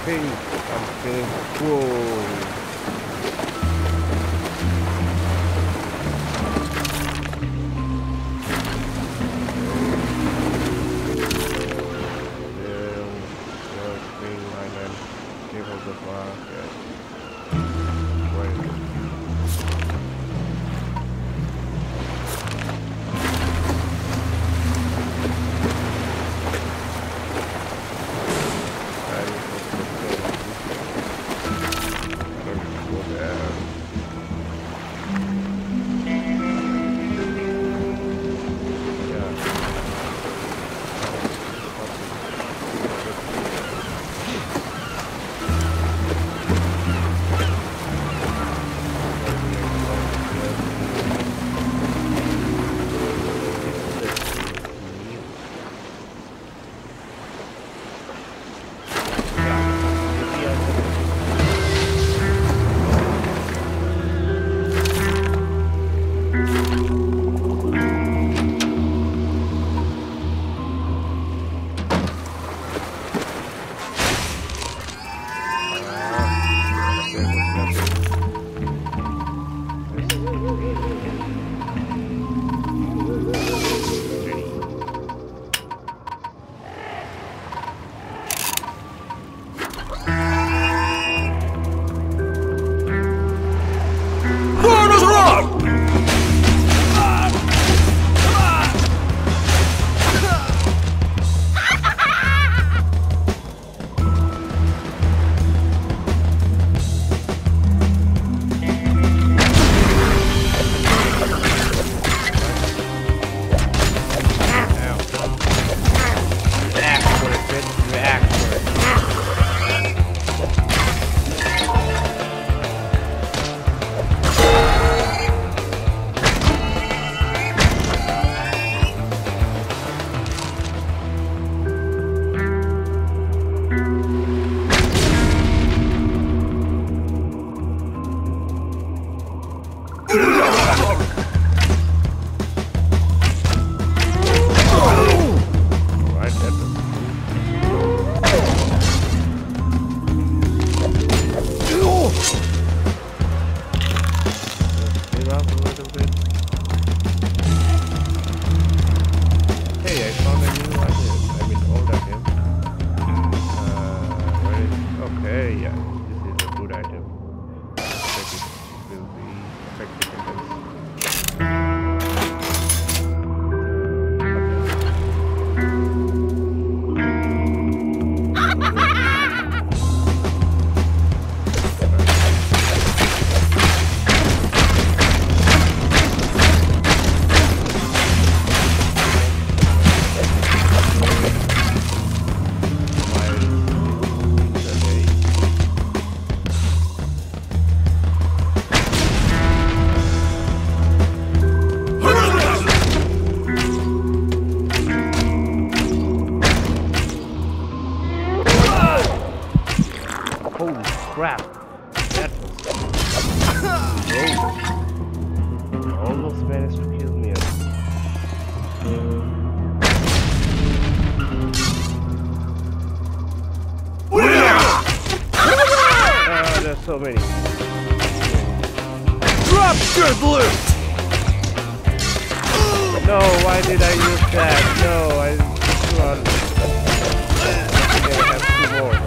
feeling cool. crap. That was almost managed to kill me. There's so many. Drop good loot! No, why did I use that? No, I have two more.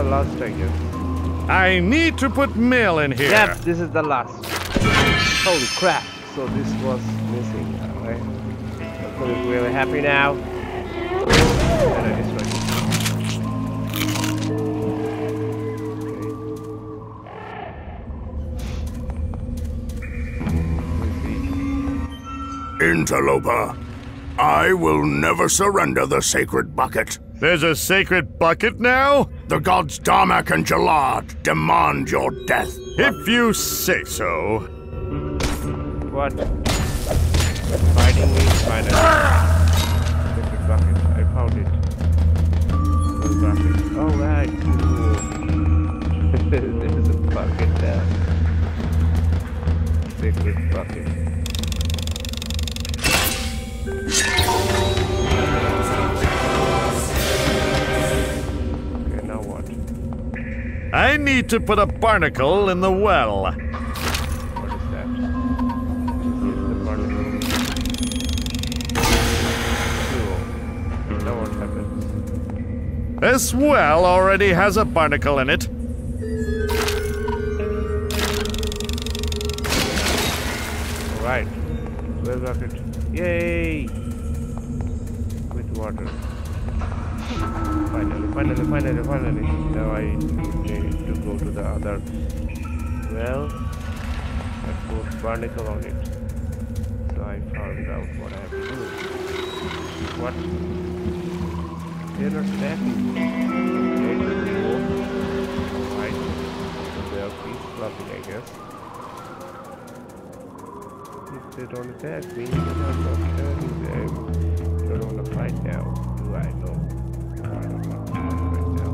last, I guess. I need to put mail in here. Yep, this is the last. Holy crap! So this was missing. Alright. I'm really happy now. And I destroyed it. Okay. Interloper, I will never surrender the sacred bucket. There's a sacred bucket now? The gods Darmak and Jalad demand your death. If you say so. What? Fighting me? Finally. Sacred bucket. I found it. The bucket. Oh, right. There's a bucket there. Sacred bucket. Okay, now what? I need to put a barnacle in the well. What is that? Is the barnacle? Cool. Now what happens? This well already has a barnacle in it. Alright. Well bucket. Yay! With water. Finally. Now I need to go to the other well and put barnacle on it. So I found out what I have to do. What? They're not attacking me. Okay, alright. So they are peace flopping, I guess. If they don't attack me, then I'm not attacking them. I don't want to fight now. Do I know? I don't want to fight right now.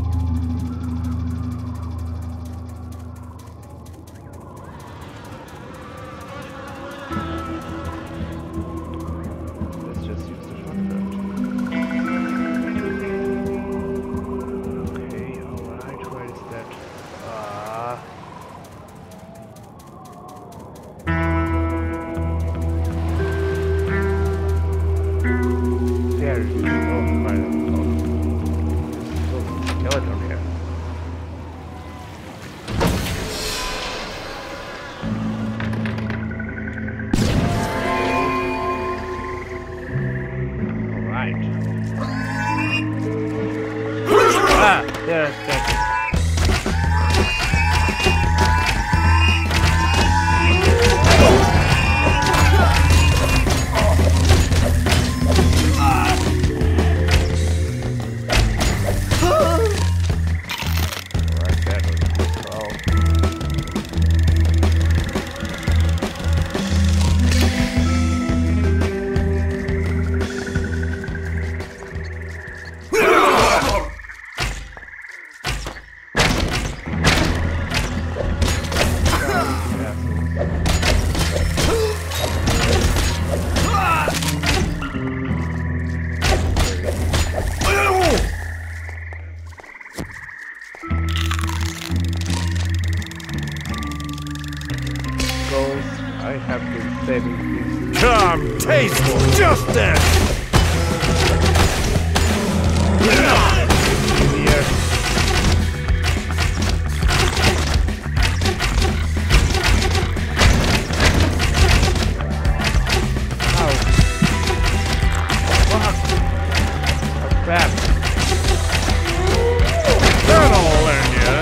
Let's just use the shotgun. Okay, alright, where is that? There it is. Oh, finally. Oh, skeleton here. Alright. There's that. I have been saving this. Come, taste justice! Here. Ow. Fuck. Oh, crap. That'll learn ya.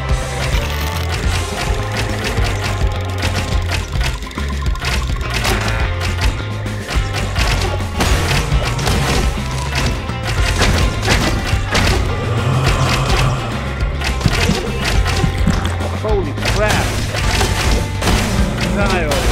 Holy crap! Die already.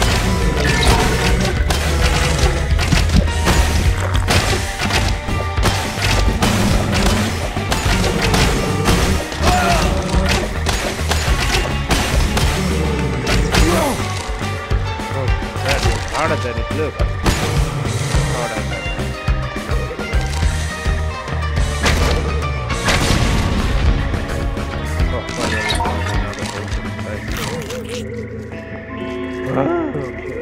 Oh, that was harder than it looked. Harder than Oh, finally found another person. Okay.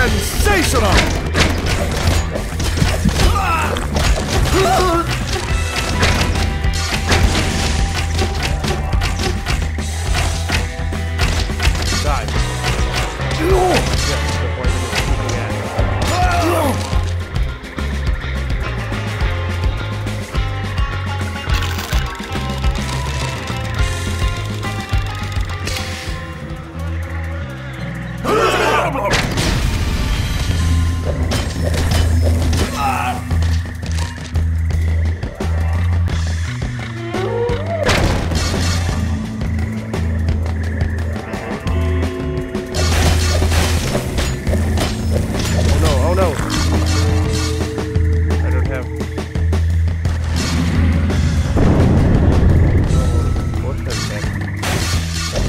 Sensational! Die. Yeah, the poison is shooting at. Oh no! I don't have potion left.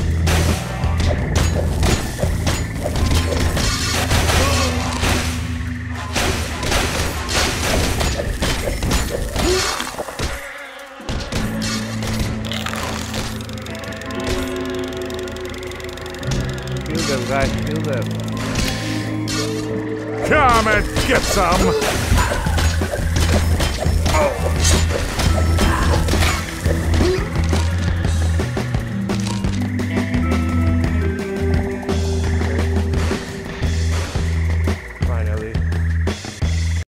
Kill them, guys! Kill them! Come and get some!